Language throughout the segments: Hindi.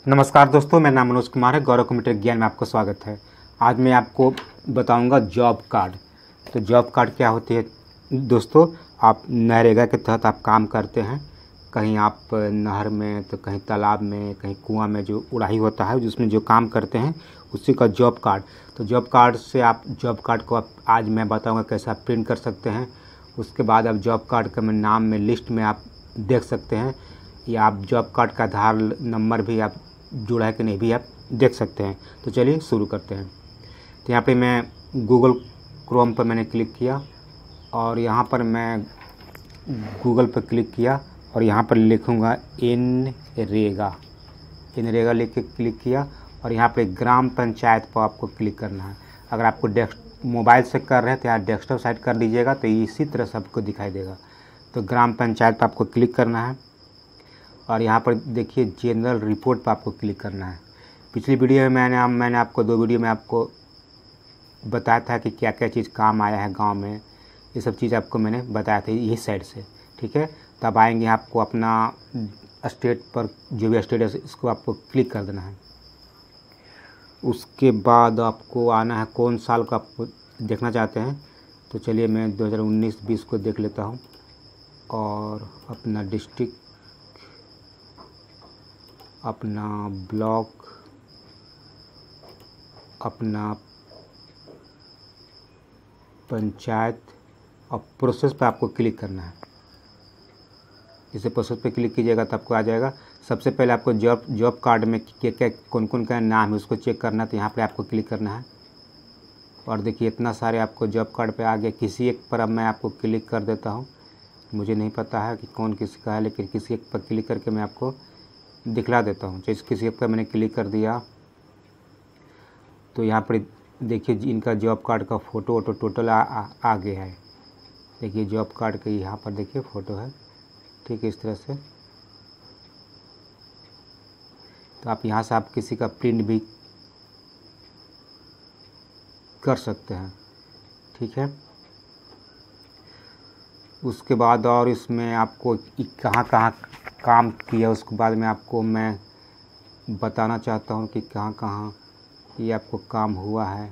नमस्कार दोस्तों, मेरा नाम मनोज कुमार है। गौरव कंप्यूटर ज्ञान में आपका स्वागत है। आज मैं आपको बताऊंगा जॉब कार्ड। तो जॉब कार्ड क्या होती है दोस्तों? आप नरेगा के तहत आप काम करते हैं, कहीं आप नहर में तो कहीं तालाब में कहीं कुआं में, जो उड़ाही होता है जिसमें जो काम करते हैं उसी का जॉब कार्ड। तो जॉब कार्ड से आप जॉब कार्ड को आज मैं बताऊँगा कैसे आप प्रिंट कर सकते हैं। उसके बाद आप जॉब कार्ड का नाम में लिस्ट में आप देख सकते हैं, या आप जॉब कार्ड का आधार नंबर भी आप जुड़ा है कि नहीं भी आप देख सकते हैं। तो चलिए शुरू करते हैं। तो यहाँ पे मैं गूगल क्रोम पर मैंने क्लिक किया और यहाँ पर मैं गूगल पर क्लिक किया और यहाँ पर लिखूँगा नरेगा लिख के क्लिक किया और यहाँ पे ग्राम पंचायत पर आपको क्लिक करना है। अगर आपको मोबाइल से कर रहे हैं तो यहाँ डेस्कटॉप साइड कर दीजिएगा, तो इसी तरह सबको दिखाई देगा। तो ग्राम पंचायत पर आपको क्लिक करना है और यहाँ पर देखिए जनरल रिपोर्ट पर आपको क्लिक करना है। पिछली वीडियो में मैंने आपको 2 वीडियो में आपको बताया था कि क्या क्या चीज़ काम आया है गांव में, ये सब चीज़ आपको मैंने बताया था यही साइड से, ठीक है। तब आएंगे आपको अपना स्टेट पर, जो भी स्टेट है इसको आपको क्लिक कर देना है। उसके बाद आपको आना है कौन साल का आपको देखना चाहते हैं। तो चलिए मैं 2019-20 को देख लेता हूँ और अपना डिस्ट्रिक्ट, अपना ब्लॉक, अपना पंचायत और प्रोसेस पे आपको क्लिक करना है। जैसे प्रोसेस पे क्लिक कीजिएगा तो आपको आ जाएगा। सबसे पहले आपको जॉब कार्ड में क्या कौन कौन का नाम है उसको चेक करना है, तो यहाँ पे आपको क्लिक करना है। और देखिए इतना सारे आपको जॉब कार्ड पे आ गया। किसी एक पर अब मैं आपको क्लिक कर देता हूँ। मुझे नहीं पता है कि कौन किसका है, लेकिन किसी एक पर क्लिक करके मैं आपको दिखला देता हूँ। जैसे किसी पर मैंने क्लिक कर दिया तो यहाँ पर देखिए इनका जॉब कार्ड का फ़ोटो टोटल आ गया है। देखिए जॉब कार्ड का यहाँ पर देखिए फ़ोटो है, ठीक है, इस तरह से। तो आप यहाँ से आप किसी का प्रिंट भी कर सकते हैं, ठीक है। उसके बाद और इसमें आपको कहाँ कहाँ काम किया उसके बाद में आपको मैं बताना चाहता हूँ कि कहाँ कहाँ ये आपको काम हुआ है।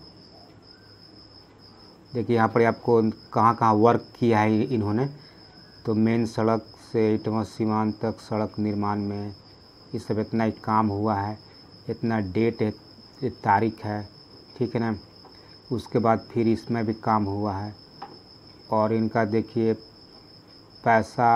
देखिए यहाँ पर आपको कहाँ कहाँ वर्क किया है इन्होंने। तो मेन सड़क से इटवा सीमांत तक सड़क निर्माण में ये सब इतना ही काम हुआ है, इतना डेट है, तारीख है, ठीक है ना। उसके बाद फिर इसमें भी काम हुआ है और इनका देखिए पैसा,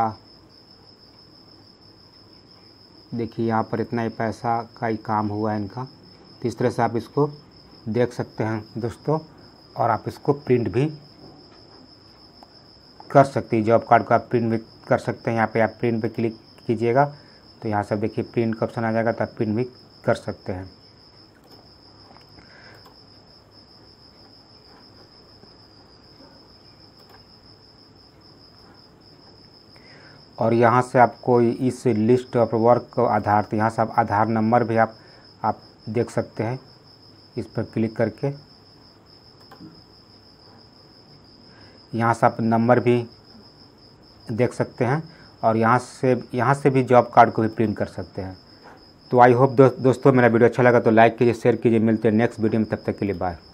देखिए यहाँ पर इतना ही पैसा का ही काम हुआ है इनका। तो इस तरह से आप इसको देख सकते हैं दोस्तों, और आप इसको प्रिंट भी कर सकते हैं। जॉब कार्ड को आप प्रिंट भी कर सकते हैं। यहाँ पे आप प्रिंट पे क्लिक कीजिएगा तो यहाँ से देखिए प्रिंट का ऑप्शन आ जाएगा, तो आप प्रिंट भी कर सकते हैं। और यहाँ से आपको इस लिस्ट ऑफ वर्क का आधार, तो यहाँ से आप आधार नंबर भी आप देख सकते हैं इस पर क्लिक करके। यहाँ से आप नंबर भी देख सकते हैं और यहाँ से भी जॉब कार्ड को भी प्रिंट कर सकते हैं। तो आई होप दोस्तों मेरा वीडियो अच्छा लगा तो लाइक कीजिए, शेयर कीजिए। मिलते हैं नेक्स्ट वीडियो में, तब तक के लिए बाय।